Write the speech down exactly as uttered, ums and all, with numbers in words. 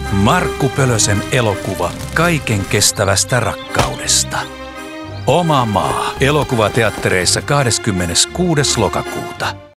Markku Pölösen elokuva kaiken kestävästä rakkaudesta. Oma maa. Elokuvateattereissa kahdeskymmeneskuudes lokakuuta.